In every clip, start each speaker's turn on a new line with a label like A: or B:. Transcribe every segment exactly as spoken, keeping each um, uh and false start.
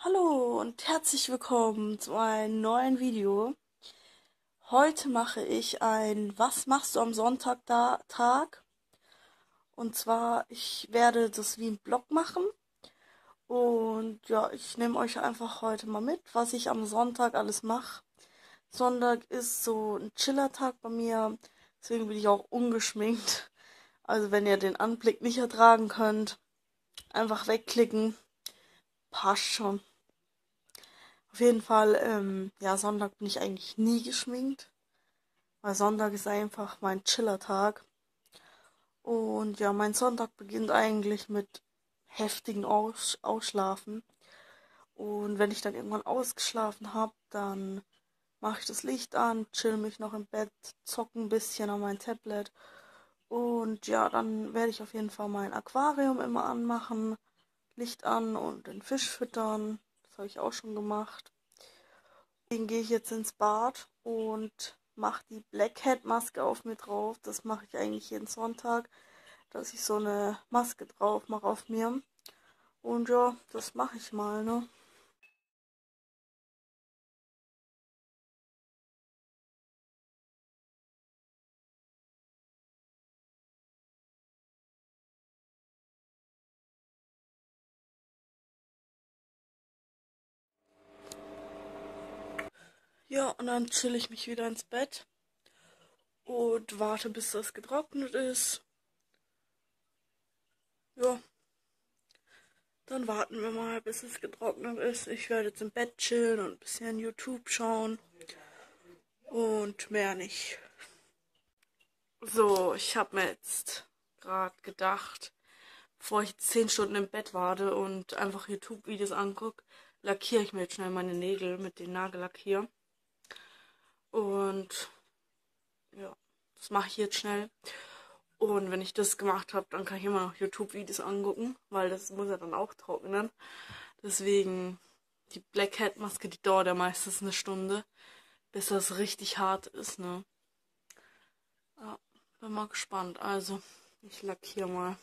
A: Hallo und herzlich willkommen zu einem neuen Video. Heute mache ich ein Was machst du am Sonntag da Tag? Und zwar, ich werde das wie ein Blog machen. Und ja, ich nehme euch einfach heute mal mit, was ich am Sonntag alles mache. Sonntag ist so ein Chiller-Tag bei mir, deswegen bin ich auch ungeschminkt. Also wenn ihr den Anblick nicht ertragen könnt, einfach wegklicken. Passt schon. Auf jeden Fall, ähm, ja, Sonntag bin ich eigentlich nie geschminkt, weil Sonntag ist einfach mein Chiller-Tag. Und ja, mein Sonntag beginnt eigentlich mit heftigen Aus Ausschlafen. Und wenn ich dann irgendwann ausgeschlafen habe, dann mache ich das Licht an, chill mich noch im Bett, zocke ein bisschen an mein Tablet. Und ja, dann werde ich auf jeden Fall mein Aquarium immer anmachen, Licht an und den Fisch füttern. Das habe ich auch schon gemacht. Deswegen gehe ich jetzt ins Bad und mache die Black Hat Maske auf mir drauf. Das mache ich eigentlich jeden Sonntag, dass ich so eine Maske drauf mache auf mir. Und ja, das mache ich mal, ne? Ja, und dann chill ich mich wieder ins Bett und warte, bis das getrocknet ist. Ja, dann warten wir mal, bis es getrocknet ist. Ich werde jetzt im Bett chillen und ein bisschen YouTube schauen und mehr nicht. So, ich habe mir jetzt gerade gedacht, bevor ich jetzt zehn Stunden im Bett warte und einfach YouTube-Videos angucke, lackiere ich mir jetzt schnell meine Nägel mit dem Nagellack hier. Und ja, das mache ich jetzt schnell. Und wenn ich das gemacht habe, dann kann ich immer noch YouTube-Videos angucken, weil das muss ja dann auch trocknen. Deswegen, die Black Hat Maske, die dauert ja meistens eine Stunde, bis das richtig hart ist, ne? Ja, bin mal gespannt. Also, ich lackiere mal.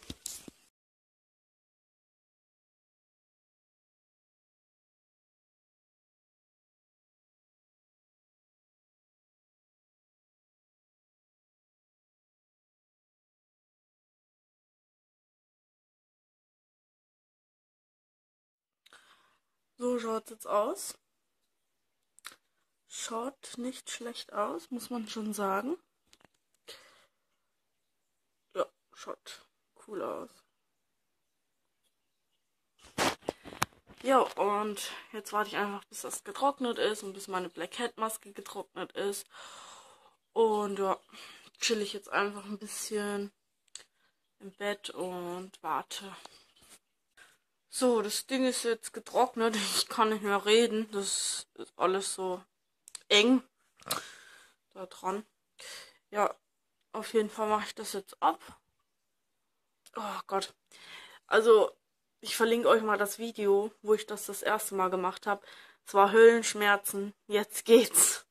A: So schaut es jetzt aus. Schaut nicht schlecht aus, muss man schon sagen. Ja, schaut cool aus. Ja, und jetzt warte ich einfach, bis das getrocknet ist und bis meine Black Hat Maske getrocknet ist. Und ja, chill ich jetzt einfach ein bisschen im Bett und warte. So, das Ding ist jetzt getrocknet. Ich kann nicht mehr reden. Das ist alles so eng da dran. Ja, auf jeden Fall mache ich das jetzt ab. Oh Gott. Also, ich verlinke euch mal das Video, wo ich das das erste Mal gemacht habe. Es war Höllenschmerzen. Jetzt geht's.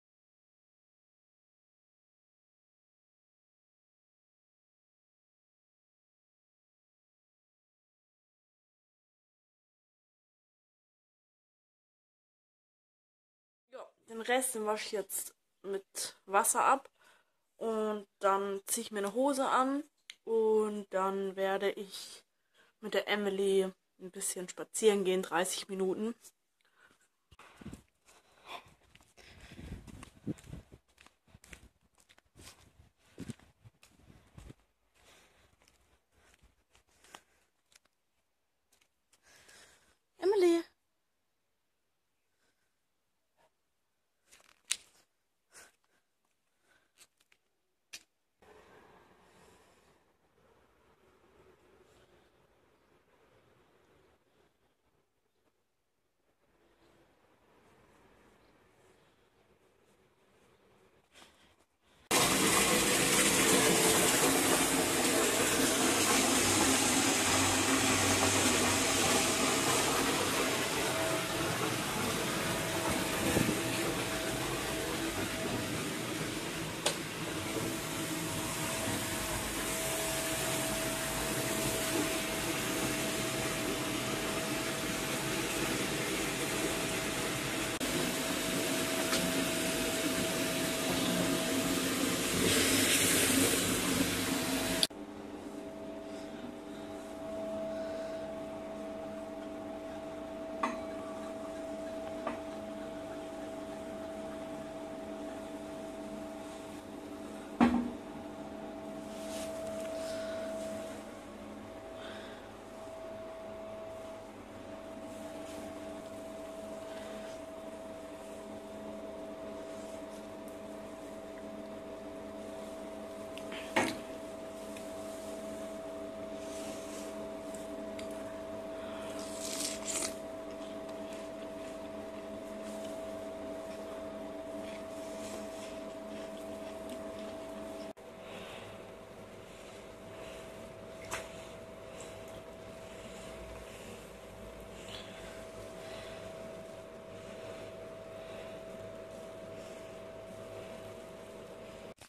A: Ja, den Rest den wasche ich jetzt mit Wasser ab. Und dann ziehe ich mir eine Hose an. Und dann werde ich mit der Emily ein bisschen spazieren gehen, dreißig Minuten. Emily.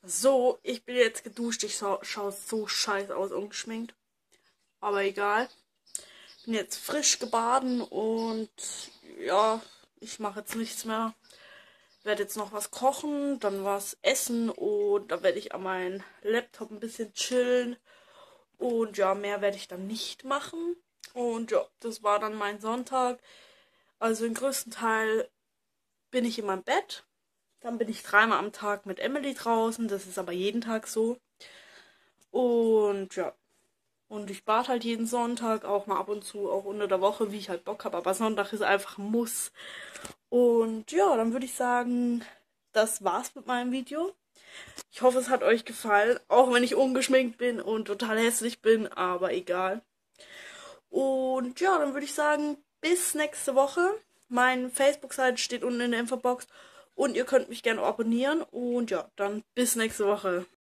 A: So, ich bin jetzt geduscht. Ich schaue so scheiße aus, ungeschminkt. Aber egal. Bin jetzt frisch gebaden und ja, ich mache jetzt nichts mehr. Werde jetzt noch was kochen, dann was essen und dann werde ich an meinem Laptop ein bisschen chillen. Und ja, mehr werde ich dann nicht machen. Und ja, das war dann mein Sonntag. Also den größten Teil bin ich in meinem Bett. Dann bin ich dreimal am Tag mit Emily draußen. Das ist aber jeden Tag so. Und ja. Und ich bade halt jeden Sonntag, auch mal ab und zu, auch unter der Woche, wie ich halt Bock habe. Aber Sonntag ist einfach ein Muss. Und ja, dann würde ich sagen, das war's mit meinem Video. Ich hoffe, es hat euch gefallen. Auch wenn ich ungeschminkt bin und total hässlich bin. Aber egal. Und ja, dann würde ich sagen, bis nächste Woche. Meine Facebook-Seite steht unten in der Infobox. Und ihr könnt mich gerne abonnieren. Und ja, dann bis nächste Woche.